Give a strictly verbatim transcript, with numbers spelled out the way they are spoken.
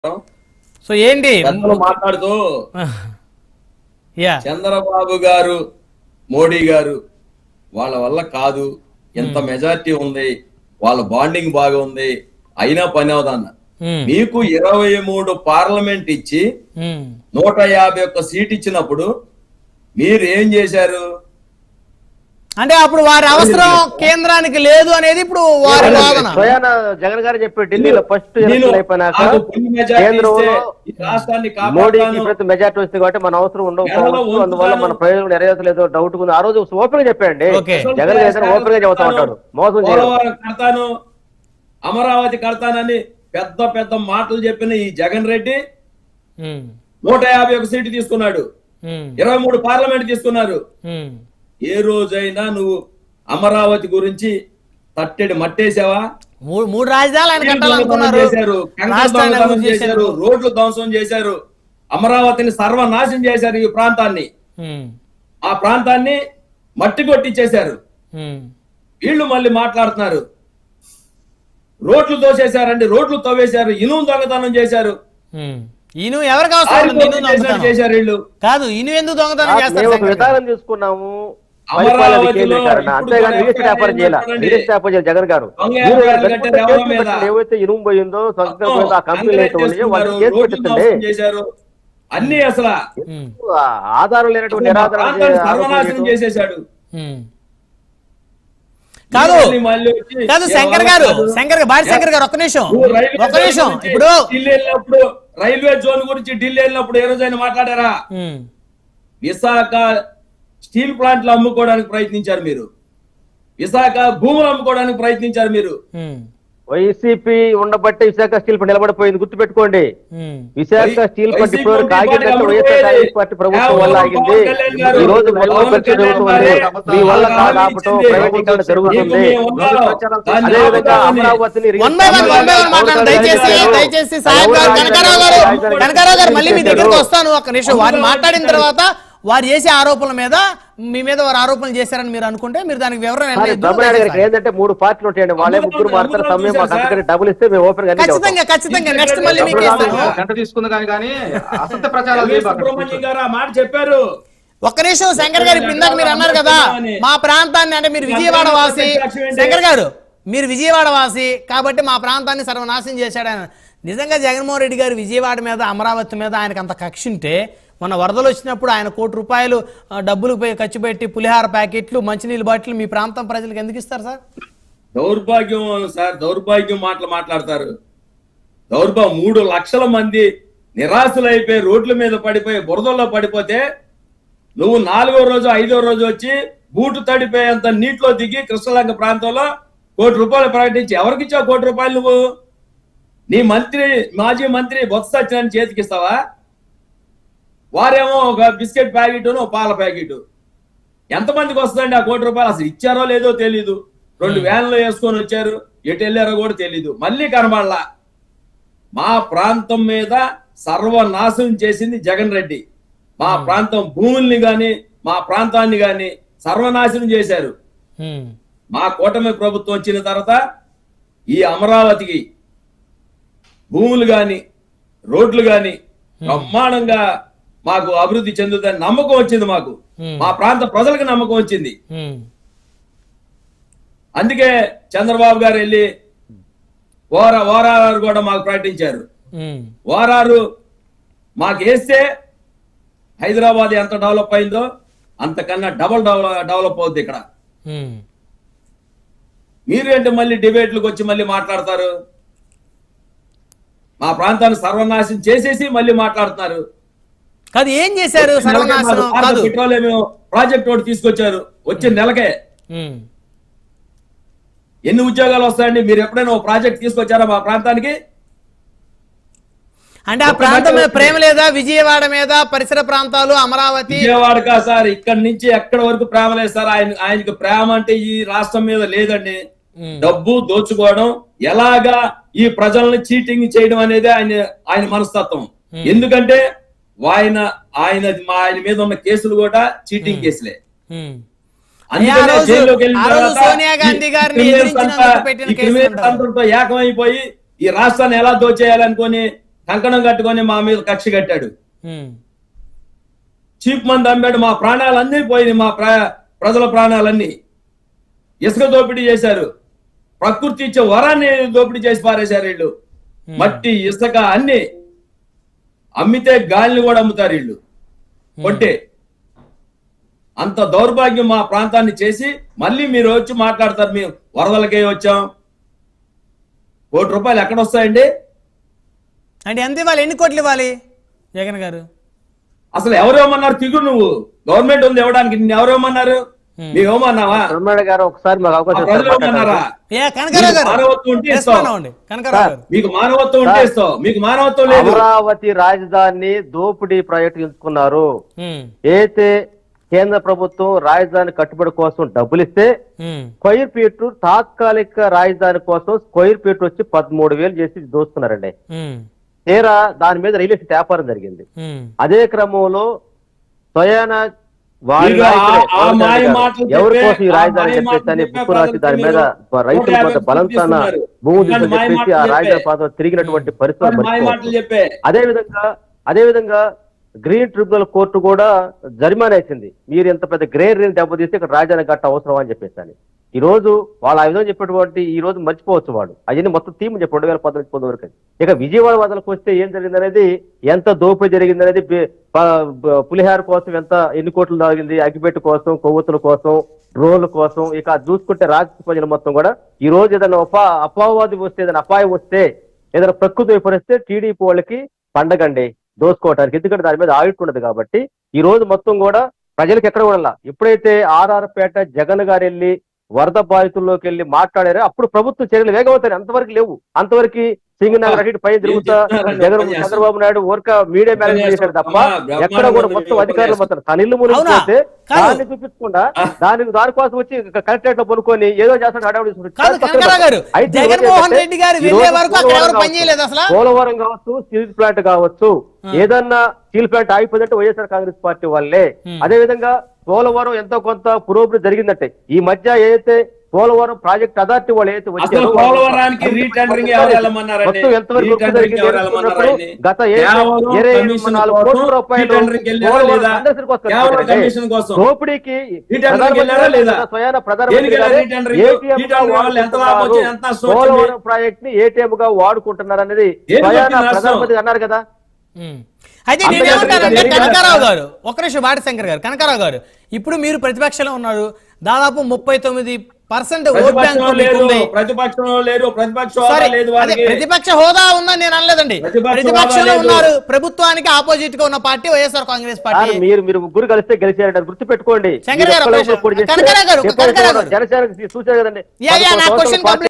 So ఏంటి మాట్లాడుతూ చంద్రబాబు గారు మోడీ గారు వాళ్ళ వల్ల కాదు, ఎంత మెజారిటీ ఉంది, వాళ్ళ బాండింగ్ బాగా ఉంది, అయినా పని అవదన్న. మీకు ఇరవై మూడు పార్లమెంట్ ఇచ్చి నూట యాభై ఒక్క సీట్ ఇచ్చినప్పుడు మీరు ఏం చేశారు? అంటే అప్పుడు వారి అవసరం కేంద్రానికి లేదు అనేది ఇప్పుడు వారి వాదన. స్వయాన జగన్ గారు చెప్పారు ఢిల్లీలో ఫస్ట్ ఎలక్షన్ అయిపోయినాక కేంద్రంలో మోడీకి ప్రతి మెజార్టీ వస్తుంది కాబట్టి మన అవసరం ఉండకపోవచ్చు, అందువల్ల మన ప్రయోజనం నెరవేర్చలేదు డౌట్ ఉంది. ఆ రోజు ఓపెన్ గా చెప్పండి జగన్ గారు, ఓపెన్ గా చెబుతా ఉంటాడు మోసం కడతాను అమరావతి కడతానని పెద్ద పెద్ద మాటలు చెప్పిన ఈ జగన్ రెడ్డి నూట యాభై ఒక సీటు తీసుకున్నాడు, ఇరవై మూడు పార్లమెంట్ తీసుకున్నారు. ఏ రోజైనా నువ్వు అమరావతి గురించి తట్టెడి మట్టేసావా? మూడు రాజధానులు చేశారు, చేశారు, రోడ్లు ధ్వంసం చేశారు, అమరావతిని సర్వనాశనం చేశారు. ఈ ప్రాంతాన్ని ఆ ప్రాంతాన్ని మట్టి కొట్టించేశారు. వీళ్ళు మళ్ళీ మాట్లాడుతున్నారు రోడ్లు తోసేశారండి, రోడ్లు తవ్వేశారు, ఇనుము దొంగతనం చేశారు. ఇను ఎవరికి అవసరం చేశారు వీళ్ళు కాదు, ఇను ఎందుకు దొంగతనం చేస్తారు? విధానం తీసుకున్నాము అంతేగాని రియల్ ఎస్టేట్ వ్యాపారం చేయాలి. రియల్ ఎస్టేట్ వ్యాపారం చేయాలి జగన్ గారు. ఏవైతే ఇనుము పోయిందో పోయిందో ఆ కంపెనీలు అయితే ఉన్నాయో వాళ్ళు కేసు పెట్టించండి. అన్ని అసలు ఆధారం లేనటువంటి సర్వనాశనం చేసేసాడు. కాదు కాదు శంకర్ గారు, శంకర్ గారు, భారీ శంకర్ గారు, ఒక్క నిమిషం ఒక్క నిమిషం. ఇప్పుడు ఢిల్లీ వెళ్ళినప్పుడు రైల్వే జోన్ గురించి ఢిల్లీ వెళ్ళినప్పుడు ఏ రోజైనా మాట్లాడారా? విశాఖ స్టీల్ ప్లాంట్లు అమ్ముకోవడానికి ప్రయత్నించారు మీరు, విశాఖ భూములు అమ్ముకోవడానికి ప్రయత్నించారు మీరు. వైసీపీ ఉండబట్టి విశాఖ స్టీల్ ప్లాంట్ నిలబడిపోయింది, గుర్తుపెట్టుకోండి. విశాఖ స్టీల్ ప్లాంట్ ఇప్పుడు కాగితం వైఎస్ఆర్ కాంగ్రెస్ పార్టీ ప్రభుత్వం వల్ల ఆగింది. ఈ రోజు జరుగుతుంది, మీ వల్ల కాదాపటం ప్రైవేటీకరణ జరుగుతుంది. అదేవిధంగా అమరావతిని దయచేసి దయచేసి సాహెబ్ గారు, కనకారావు గారు, కనకారావు గారు మళ్ళీ మీ దగ్గరకు వస్తాను. ఒక్క నిమిషం వారు మాట్లాడిన తర్వాత వారు చేసే ఆరోపణల మీద మీ మీద వారు ఆరోపణలు చేశారని మీరు అనుకుంటే మీరు దానికి వివరణ ఏంటంటే మూడు పార్టీలు ఉంటాయండి, వాళ్ళే ముగ్గురు మారుతారు. సమయం మాకు డబ్బులు ఇస్తే మేము ఓపెన్ గా ఖచ్చితంగా ఖచ్చితంగా నెక్స్ట్ మళ్ళీ మీకు చెప్పారు. ఒక్క నిమిషం శంకర్ గారు, ఇప్పుడు ఇందాక మీరు అన్నారు కదా మా ప్రాంతాన్ని, అంటే మీరు విజయవాడ వాసి శంకర్ గారు, మీరు విజయవాడ వాసి కాబట్టి మా ప్రాంతాన్ని సర్వనాశనం చేశాడని. నిజంగా జగన్మోహన్ రెడ్డి గారు విజయవాడ మీద అమరావతి మీద ఆయనకు అంత కక్ష ఉంటే మన వరదలు వచ్చినప్పుడు ఆయన కోటి రూపాయలు డబ్బులు ఖర్చు పెట్టి పులిహార ప్యాకెట్లు, మంచినీళ్ళ బాటిల్ మీ ప్రాంతం ప్రజలకు ఎందుకు ఇస్తారు సార్? దౌర్భాగ్యం సార్, దౌర్భాగ్యం మాటలు మాట్లాడతారు. దౌర్భాగ్యం మూడు లక్షల మంది నిరాశలైపోయి రోడ్ల మీద పడిపోయి బురదల్లో పడిపోతే నువ్వు నాలుగో రోజు ఐదో రోజు వచ్చి బూటు తడిపోయేంత నీటిలో దిగి కృష్ణలంక ప్రాంతంలో కోటి రూపాయలు ప్రకటించి ఎవరికి ఇచ్చావు కోటి రూపాయలు? నువ్వు నీ మంత్రి మాజీ మంత్రి బొత్స సత్యనారాయణ చేతికి ఇస్తావా? వారేమో ఒక బిస్కెట్ ప్యాకెట్, పాల ప్యాకెట్. ఎంతమందికి వస్తుందండి ఆ కోటి రూపాయలు? అసలు ఇచ్చారో లేదో తెలీదు. రెండు వ్యాన్లు వేసుకొని వచ్చారు, ఎటు వెళ్ళారో కూడా తెలీదు. మళ్ళీ కనబడలా. మా ప్రాంతం మీద సర్వనాశనం చేసింది జగన్ రెడ్డి. మా ప్రాంతం భూముల్ని గాని మా ప్రాంతాన్ని గాని సర్వనాశనం చేశారు. మా కూటమి ప్రభుత్వం వచ్చిన తర్వాత ఈ అమరావతికి భూములు గాని రోడ్లు గాని బ్రహ్మాండంగా మాకు అభివృద్ధి చెందుతుందని నమ్మకం వచ్చింది. మాకు మా ప్రాంత ప్రజలకు నమ్మకం వచ్చింది. అందుకే చంద్రబాబు గారు వెళ్ళి ఓరా ఓరారు కూడా మాకు ప్రకటించారు. ఓరారు మాకు వేస్తే హైదరాబాద్ ఎంత డెవలప్ అయిందో అంతకన్నా డబల్ డెవలప్ అవుద్ది ఇక్కడ. మీరు ఏంటి మళ్ళీ డిబేట్లకు వచ్చి మళ్ళీ మాట్లాడతారు? మా ప్రాంతాన్ని సర్వనాశనం చేసేసి మళ్ళీ మాట్లాడుతున్నారు. కాదు ఏం చేశారు? పెట్రోలియం ప్రాజెక్ట్ ఒకటి తీసుకొచ్చారు, వచ్చే నెలకే ఎన్ని ఉద్యోగాలు వస్తాయండి? మీరు ఎప్పుడైనా ఒక ప్రాజెక్ట్ తీసుకొచ్చారా మా ప్రాంతానికి? అంటే ఆ ప్రాంతం మీద ప్రేమ లేదా? విజయవాడ మీద పరిసర ప్రాంతాలు, అమరావతి. విజయవాడకా సార్, ఇక్కడ నుంచి ఎక్కడి వరకు ప్రేమ లేదు సార్. ఆయన ఆయనకి ప్రేమ అంటే ఈ రాష్ట్రం మీద లేదండి. డబ్బు దోచుకోవడం, ఎలాగా ఈ ప్రజల్ని చీటింగ్ చేయడం అనేది ఆయన ఆయన మనస్తత్వం. ఎందుకంటే ఆయన ఆయన ఆయన మీద ఉన్న కేసులు కూడా చీటింగ్ కేసులే. అందుకనే జైల్లోకి వెళ్ళిన తర్వాత ఏకమైపోయి ఈ రాష్ట్రాన్ని ఎలా దోచేయాలనుకొని కంకణం కట్టుకొని మా మీద కక్ష కట్టాడు. ఉమ్, చీప్ మంది అమ్మాడు, మా ప్రాణాలన్నీ పోయినాయి, మా ప్ర- ప్రజల ప్రాణాలన్నీ. ఇసుక దోపిడీ చేశారు, ప్రకృతి ఇచ్చే వరాన్ని దోపిడీ చేసి పారేశారు వీళ్ళు. మట్టి ఇసుక అన్ని అమ్మితే గాలిని కూడా అమ్ముతారు వీళ్ళు కొట్టే. అంత దౌర్భాగ్యం మా ప్రాంతాన్ని చేసి మళ్ళీ మీరు వచ్చి మాట్లాడతారు మేము వరదలకే వచ్చాం. కోటి రూపాయలు ఎక్కడ వస్తాయండి? అంటే ఎంత ఇవ్వాలి, ఎన్ని కోట్లు ఇవ్వాలి జగన్ గారు? అసలు ఎవరు ఇవ్వమన్నారు? తిగు నువ్వు, గవర్నమెంట్ ఉంది ఇవ్వడానికి, నిన్ను ఎవరు ఇవ్వమన్నారు? నువ్వు ఇవ్వమన్నావా? ధర్మేంద్ర గారు ఒకసారి మాకు అవకాశం ప్రజలు ఇవ్వమన్నారా? ఏ కనకారావు గారు మానవత్వం ఉంటే ఇస్తావు. రెస్పాండ్ కనకారావు గారు మీకు మానవత్వం ఉంటే ఇస్తావు, మీకు మానవత్వం లేదు. అమరావతి రాజధాని దోపిడీ ప్రాజెక్టు ఎంచుకున్నారు. ఉమ్, అయితే కేంద్ర ప్రభుత్వం రాజధాని కట్టుబడి కోసం డబ్బులు ఇస్తే ఉమ్, స్క్వైర్ ఫీట్ తాత్కాలిక రాజధాని కోసం స్క్వైర్ ఫీట్ వచ్చి పదమూడు వేలు చేసి దోస్తున్నారండి. ఉమ్, తీరా దాని మీద రియల్ ఎస్టేట్ వ్యాపారం జరిగింది. ఉమ్. అదే క్రమంలో స్వయాన వారి మీరు ఆ- నాయకులే ఆ పవన్ మాయ కళ్యాణ్ గారు మాటలు ఎవరి చెప్పే- కోసం ఈ ఆ రాజధాని మాయ చెప్పేసి అని మాటలు బుక్కు రాసి దాని మీద మీరు రైతుల నూట కొంత యాభై బలంతాన తీసుకున్నారు. భూమి ఇలాంటి మాయ చెప్పేసి ఆ మాటలు రాజధాని చెప్పే. ప్రాంతం తిరిగినటువంటి పరిస్థితులు మాయ మాటలు మర్చిపోవద్దు. చెప్పే. అదే విధంగా అదే విధంగా గ్రీన్ ట్రిబ్యునల్ కోర్టు కూడా జరిమానా వేసింది. మీరు ఇంత పెద్ద గ్రేరియన్ దెబ్బతీస్తే ఇక్కడ రాజధాని గట్ట అవసరం అని చెప్పేసి అని. ఈ రోజు వాళ్ళు ఆ విధంగా చెప్పేటువంటి ఈ రోజు మర్చిపోవచ్చు వాడు అవన్నీ మొత్తం థీమ్ చెప్పి రెండు వేల పద్దెనిమిది పంతొమ్మిది వరకు. ఇక విజయవాడ వదలకు వస్తే ఏం జరిగింది అనేది, ఎంత దోపిడీ జరిగింది అనేది, బి- ప- బ- పులిహార కోసం ఎంత ఎన్ని కోట్లు తాగింది, అగ్గిపెట్టు కోసం, కొవ్వొత్తుల కోసం, డ్రోన్ల కోసం, ఇక అది చూసుకుంటే రాజకీయ ప్రజలు మొత్తం కూడా ఈ రోజు ఏదైనా ఉపా అపవాది వస్తే, ఏదైనా అపాయం వస్తే, ఏదైనా ప్రకృతి విపరిస్తే టీడీపీ వాళ్ళకి పండగండి దోసుకోవటానికి. ఎందుకంటే దాని మీద ఆడిట్ ఉండదు కాబట్టి ఈ రోజు మొత్తం కూడా ప్రజలకు ఎక్కడ కూడా ఎప్పుడైతే ఆర్ఆర్పేట జగన్ గారు వెళ్ళి వరద బాధితుల్లోకి వెళ్ళి మాట్లాడారో అప్పుడు ప్రభుత్వ చర్యలు వేగవుతాయి. అంతవరకు లేవు. అంతవరకు సింగనగర్ అటు పై తిరుగుతా జగన్ చంద్రబాబు నాయుడు ఊరక మీడియా మేనేజ్ చేశాడు తప్ప ఎక్కడ కూడా మొత్తం అధికారులు మొత్తం తన ఇల్లు మునిగిపోతే దాన్ని చూపించకుండా దానికి దానికోసం వచ్చి కలెక్టరేట్ లో కొనుక్కొని ఏదో చేస్తాడు హడావుడి. కాదు కనకారావు గారు, జగన్మోహన్ రెడ్డి గారు వెళ్ళే వరకు అక్కడ ఎవరు పనిచేయలేదు అసలు. పోలవరం కావచ్చు, స్టీల్ ప్లాంట్ కావచ్చు, ఏదన్నా స్టీల్ ప్లాంట్ ఆగిపోయిందంటే వైఎస్ఆర్ కాంగ్రెస్ పార్టీ వాళ్ళే. అదే విధంగా పోలవరం ఎంతో కొంత పురోభివృద్ధి జరిగిందంటే ఈ మధ్య ఏదైతే పోలవరం ప్రాజెక్ట్ అథారిటీ వాళ్ళు ఏదైతే వచ్చారో పోలవరానికి రీటెండరింగ్ ఎవరు వెళ్ళమన్నారండి? మొత్తం ఎంతవరకు రీటెండరింగ్ ఎవరు వెళ్ళమన్నారండి? గత కేవలం ఇరవై కమిషన్ నాలుగు కోసం కోట్ల రూపాయలు రీటెండరింగ్ వెళ్ళారా పోలవరం లేదా? సందర్శన కోసం కేవలం పెట్టారండి. కమిషన్ కోసం. దోపిడీకి రీటెండరింగ్ వెళ్ళారా లేదా? స్వయాన దేనికి ప్రధానమంత్రి వెళ్ళారు గారే రీటెండరింగ్? ఏటీఎం గా రీటెండరింగ్ వల్ల ఎంత లాభం వచ్చింది, ఎంత నష్టం వచ్చింది? పోలవరం ప్రాజెక్ట్ ని ఏటీఎం గా వాడుకుంటున్నారు అనేది దేనికి స్వయాన వచ్చింది నష్టం? ప్రధానమంత్రి అన్నారు కదా. ఉమ్. అయితే నేనేమంటానంటే కనకారావు గారు, ఒక్క నిమిషం బాటి శంకర్ గారు, కనకారావు గారు, ఇప్పుడు మీరు ప్రతిపక్షంలో ఉన్నారు, దాదాపు ముప్పై తొమ్మిది పర్సెంట్ ఓట్ బ్యాంక్ ఉంది. ప్రతిపక్షంలో లేరు, ప్రతిపక్ష సరే, హోదా లేదు అదే వాళ్ళకి. ప్రతిపక్ష హోదా ఉందని నేను అనలేదండి. ప్రతిపక్ష ప్రతిపక్షంలో హోదా లేదు. ఉన్నారు, ప్రభుత్వానికి ఆపోజిట్ గా ఉన్న party YSR Congress party. Sir, మీరు మీరు ముగ్గురు కలిస్తే గెలిచారంటే గుర్తు పెట్టుకోండి. శంకర్ గారు, మీరు ఒక్కరు ఒక్కరు చేస్తే కనకారావు గారు, చెప్పండి, కనకారావు గారు. జనసేనకి చూసారు కదండి. యా, యా, నా పదకొండు క్వశ్చన్ సంవత్సరాల